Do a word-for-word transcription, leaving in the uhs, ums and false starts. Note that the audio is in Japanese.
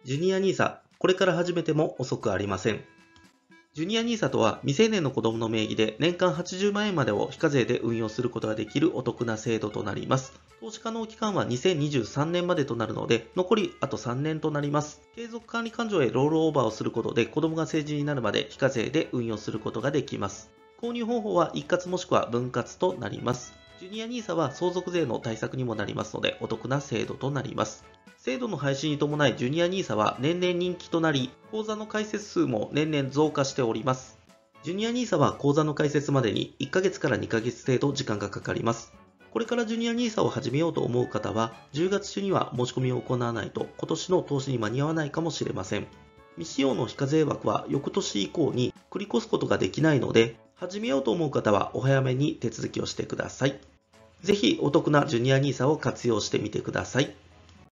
ジュニアニーサ、これから始めても遅くありません。ジュニアニーサとは未成年の子供の名義で年間はちじゅうまんえんまでを非課税で運用することができるお得な制度となります。投資可能期間はにせんにじゅうさんねんまでとなるので、残りあとさんねんとなります。継続管理勘定へロールオーバーをすることで子供が成人になるまで非課税で運用することができます。購入方法は一括もしくは分割となります。ジュニアニーサは相続税の対策にもなりますのでお得な制度となります。制度の廃止に伴いジュニアニーサは年々人気となり、口座の開設数も年々増加しております。ジュニアニーサは口座の開設までにいっかげつからにかげつ程度時間がかかります。これからジュニアニーサを始めようと思う方は、じゅうがつ中には申し込みを行わないと今年の投資に間に合わないかもしれません。未使用の非課税枠は翌年以降に繰り越すことができないので、始めようと思う方はお早めに手続きをしてください。ぜひお得なジュニアニーサを活用してみてください。